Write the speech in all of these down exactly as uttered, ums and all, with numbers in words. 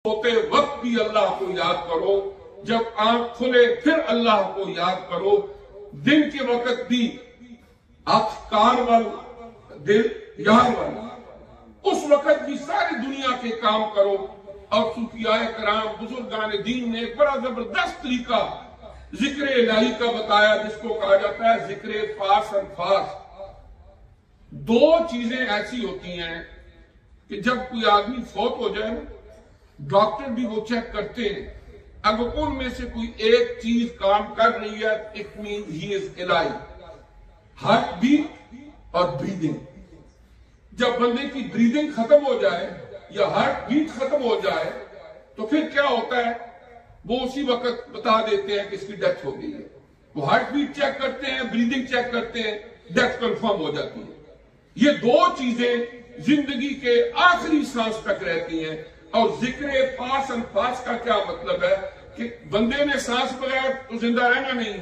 سوتے وقت بھی اللہ کو یاد کرو، جب آنکھ کھلے پھر اللہ کو یاد کرو، دن کے وقت بھی افکار والا دل یار والا، اس وقت بھی ساری دنیا کے کام کرو۔ اور صوفیاء کرام بزرگان دین نے ایک بڑا زبردست طریقہ ذکر الہی کا بتایا، جس کو کہا جاتا ہے ذکر فاس انفاس۔ دو چیزیں ایسی ہوتی ہیں کہ جب کوئی آدمی فوت ہو جائے نا، ڈاکٹر بھی وہ چیک کرتے ہیں، اگر ان میں سے کوئی ایک چیز کام کر رہی ہے it mean he is alive, heart beat اور بریدنگ۔ جب بندے کی بریدنگ ختم ہو جائے یا ہارٹ بیٹ ختم ہو جائے تو پھر کیا ہوتا ہے، وہ اسی وقت بتا دیتے ہیں کہ اس کی ڈیتھ ہو گئی ہے۔ وہ ہارٹ بیٹ چیک کرتے ہیں، بریدنگ چیک کرتے ہیں، ڈیتھ کنفرم ہو جاتی ہے۔ یہ دو چیزیں زندگی کے آخری سانس تک رہتی ہیں۔ اور ذکر پاس انفاس کا کیا مطلب ہے کہ بندے نے سانس بغیر تو زندہ رہنا نہیں۔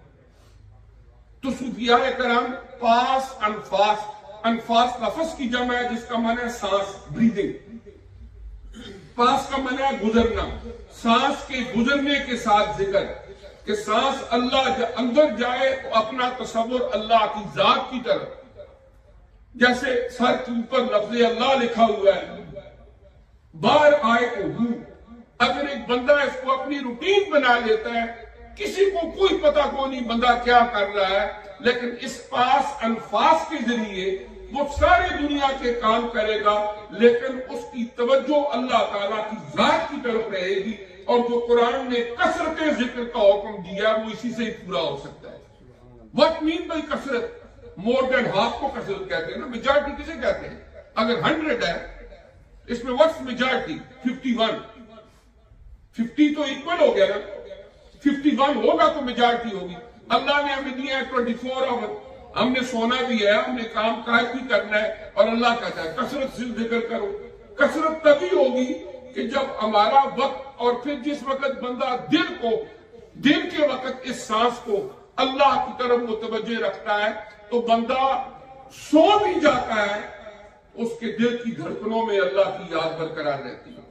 تو صوفیاء کرام پاس انفاس، انفاس لفظ کی جمع ہے جس کا معنی ہے سانس، بریدنگ۔ پاس کا معنی ہے گزرنا، سانس کے گزرنے کے ساتھ ذکر کہ سانس اللہ اندر جائے تو اپنا تصور اللہ کی ذات کی طرف، جیسے سر کے اوپر لفظ اللہ لکھا ہوا ہے، باہر آئے تو ہوں۔ اگر ایک بندہ اس کو اپنی روٹین بنا لیتا ہے، کسی کو کوئی پتہ کو نہیں بندہ کیا کر رہا ہے، لیکن اس پاس انفاس کے ذریعے وہ ساری دنیا کے کام کرے گا، لیکن اس کی توجہ اللہ تعالیٰ کی ذات کی طرف رہے گی۔ اور جو قرآن نے کثرت ذکر کا حکم دیا وہ اسی سے ہی پورا ہو سکتا ہے۔ What mean by کثرت؟ مور دین ہاف کو کثرت کہتے ہیں نا، میجارٹی کسے کہتے ہیں؟ اگر ہنڈریڈ ہے اس میں what's majority? Fifty one, fifty تو ایکول ہو گیا نا، ففٹی ون ہوگا تو میجارٹی ہوگی۔ اللہ نے ہمیں دیا ہے ٹوئنٹی فور آور، ہم نے سونا بھی ہے، ہم نے کام کاج بھی کرنا ہے، اور اللہ کہتا ہے کثرت سے ذکر کرو۔ کثرت تبھی ہوگی کہ جب ہمارا وقت، اور پھر جس وقت بندہ دل کو، دل کے وقت اس سانس کو اللہ کی طرف متوجہ رکھتا ہے تو بندہ سو بھی جاتا ہے، اس کے دل کی دھڑکنوں میں اللہ کی یاد برقرار رہتی ہے۔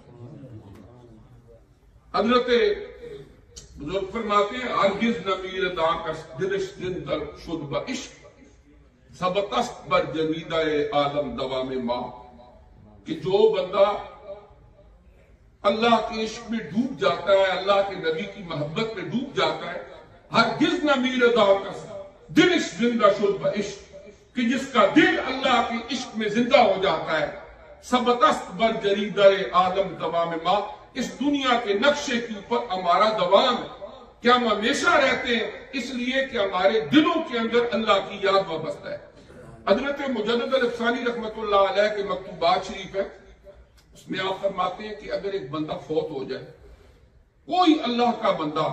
حضرت بزرگ فرماتے ہیں ہرگز نہ میرے داں کس دلش زندہ شد بعشق، سبتست بر جمیدہ عالم دوام ماں، کہ جو بندہ اللہ کے عشق میں ڈوب جاتا ہے، اللہ کے نبی کی محبت میں ڈوب جاتا ہے، ہرگز نہ میرے داں کس دلش زندہ شد بعشق، کہ جس کا دل اللہ کے عشق میں زندہ ہو جاتا ہے، سبتست بر جریدہ عالم دوام ماں، اس دنیا کے نقشے کے اوپر ہمارا دوام ہے کہ ہم ہمیشہ رہتے ہیں، اس لیے کہ ہمارے دلوں کے اندر اللہ کی یاد وابستہ ہے۔ حضرت مجدد الافسانی رحمت اللہ علیہ کے مکتوبات شریف ہے، اس میں آپ فرماتے ہیں کہ اگر ایک بندہ فوت ہو جائے، کوئی اللہ کا بندہ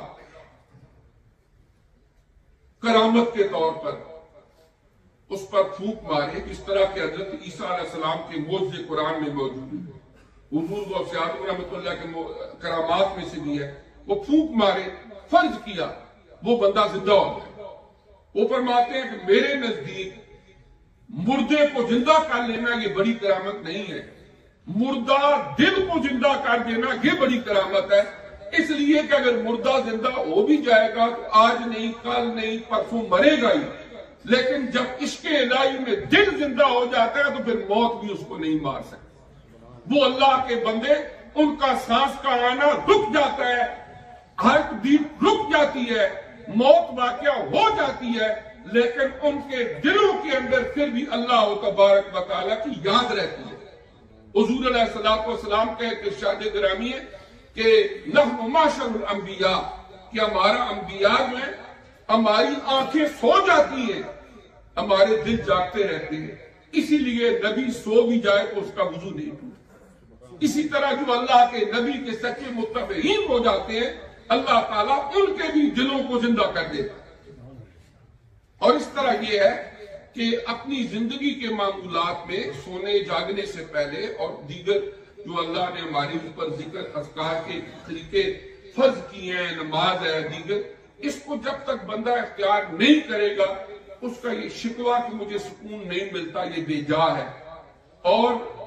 کرامت کے طور پر اس پر پھونک مارے، جس طرح کہ حضرت عیسیٰ علیہ السلام کے معجزے قرآن میں موجود ہے، حضور غوث اعظم رحمۃ اللہ کے کرامات میں سے بھی ہے، وہ پھونک مارے، فرض کیا وہ بندہ زندہ ہو جائے، وہ فرماتے ہیں کہ میرے نزدیک مردے کو زندہ کر لینا یہ بڑی کرامت نہیں ہے، مردہ دل کو زندہ کر دینا یہ بڑی کرامت ہے، اس لیے کہ اگر مردہ زندہ ہو بھی جائے گا تو آج نہیں، کل نہیں، پرسوں مرے گا ہی، لیکن جب عشق الہی میں دل زندہ ہو جاتا ہے تو پھر موت بھی اس کو نہیں مار سکتی۔ وہ اللہ کے بندے، ان کا سانس کا آنا رک جاتا ہے، ہارٹ بیٹ رک جاتی ہے، موت واقعہ ہو جاتی ہے، لیکن ان کے دلوں کے اندر پھر بھی اللہ تبارک و تعالیٰ کی یاد رہتی ہے۔ حضور علیہ الصلوۃ والسلام کا ایک ارشاد گرامی ہے کہ نحن معشر الانبیاء، کہ ہمارا انبیاء جو ہے، ہماری آنکھیں سو جاتی ہیں، ہمارے دل جاگتے رہتے ہیں، اسی لیے نبی سو بھی جائے تو اس کا وضو نہیں ٹوٹتا۔ اسی طرح جو اللہ کے نبی کے سچے متبعین ہو جاتے ہیں، اللہ تعالیٰ ان کے بھی دلوں کو زندہ کر دیتا ہے۔ اور اس طرح یہ ہے کہ اپنی زندگی کے معمولات میں سونے جاگنے سے پہلے اور دیگر جو اللہ نے ہمارے اوپر ذکر اذکار کے طریقے فرض کیے ہیں، نماز ہے، دیگر، اس کو جب تک بندہ اختیار نہیں کرے گا، اس کا یہ شکوہ کہ مجھے سکون نہیں ملتا، یہ بے جا ہے۔ اور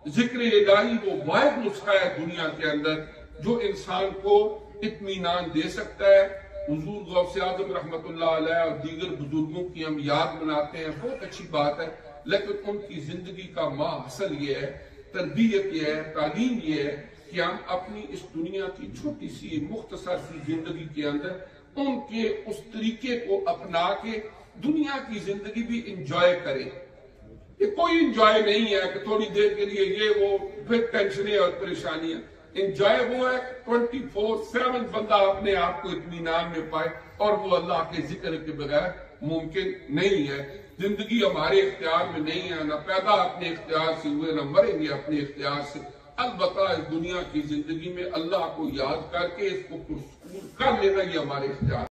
ذکر الہی وہ واحد نسخہ ہے دنیا کے اندر جو انسان کو اطمینان دے سکتا ہے۔ حضور غوث اعظم رحمت اللہ علیہ اور دیگر بزرگوں کی ہم یاد مناتے ہیں، بہت اچھی بات ہے، لیکن ان کی زندگی کا ماحصل یہ ہے، تربیت یہ ہے، تعلیم یہ ہے کہ ہم اپنی اس دنیا کی چھوٹی سی مختصر سی زندگی کے اندر ان کے اس طریقے کو اپنا کے دنیا کی زندگی بھی انجوائے کریں۔ یہ کوئی انجوائے نہیں ہے کہ تھوڑی دیر کے لیے یہ وہ پھر ٹینشنیں اور پریشانیاں۔ انجوائے وہ ہے ٹوئنٹی فور سیون بندہ اپنے آپ کو اطمینان میں پائے، اور وہ اللہ کے ذکر کے بغیر ممکن نہیں ہے۔ زندگی ہمارے اختیار میں نہیں ہے، نہ پیدا اپنے اختیار سے ہوئے، نہ مریں گے اپنے اختیار سے۔ البتہ اس دنیا کی زندگی میں اللہ کو یاد کر کے اس کو پرسکون کر لینا یہ ہمارے اختیار